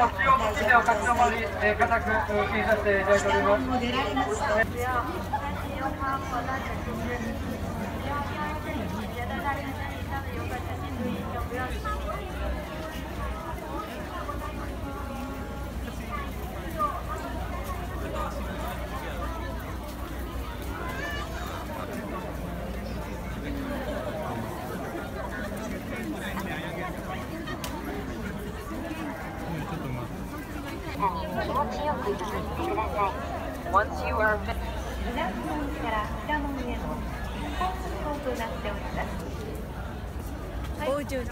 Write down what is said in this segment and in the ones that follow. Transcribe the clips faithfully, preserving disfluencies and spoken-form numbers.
使用付近では立ち止まり、えー、固く禁止させていただいております。 出られました。 気持ちよく息してください。Once you are finished. 南門から北門への方向となっております。 おうちょうち。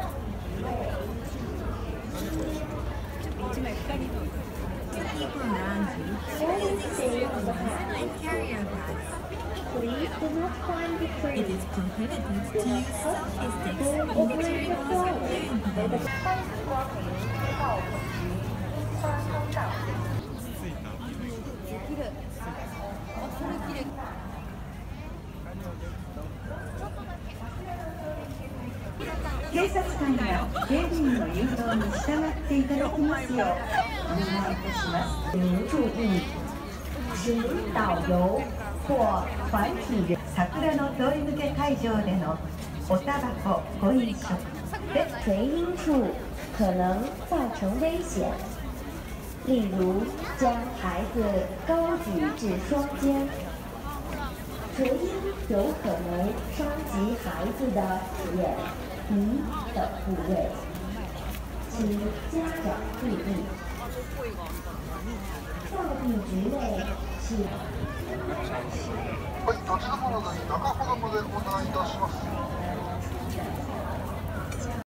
一枚二人分。People around you. And carrier bags. Please do not find the train. It is prohibited to use selfie sticks in the train or 警察官や警備員の誘導に従っていただきますようお願いいたします。 您注意，请导游或团体人桜の通り抜け会場でのおタバコご飲食在垂荫处可能造成危险，例如将孩子高举至双肩。垂荫有可能伤及孩子的眼、鼻等部位，请家长注意。造地局内是。 はい、立ち止まらずに中ほどまでお願いいたします。